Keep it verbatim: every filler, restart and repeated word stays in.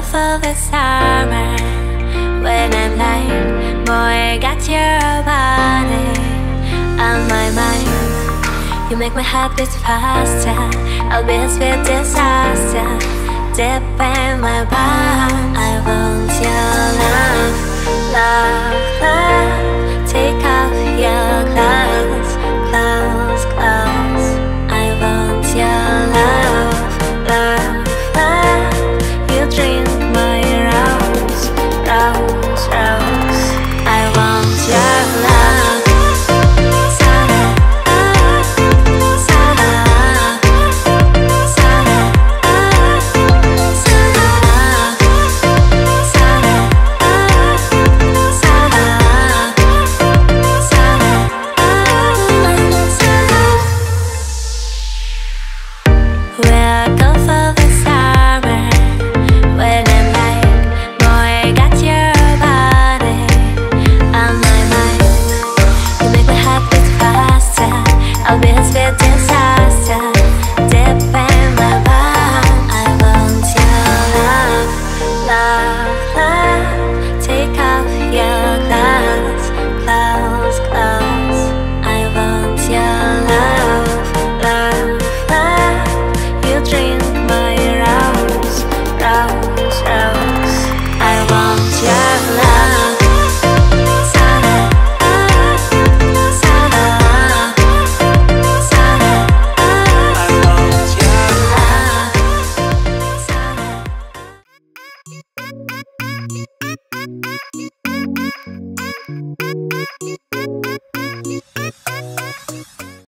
off of the summer. When I'm like, boy, got your body on my mind. You make my heart beat faster. I'll be a sweet disaster. Deep in my palm, I want your love, love, love.